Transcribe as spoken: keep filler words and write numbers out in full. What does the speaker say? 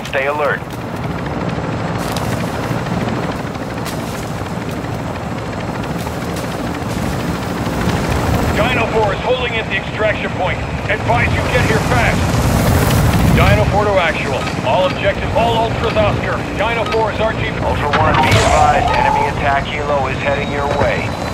Stay alert. Dino four is holding at the extraction point. Advise you get here fast. Dino four to actual. All objectives, all Ultras Oscar. Dino four is R G B. Ultra one, be advised. Enemy attack helo is heading your way.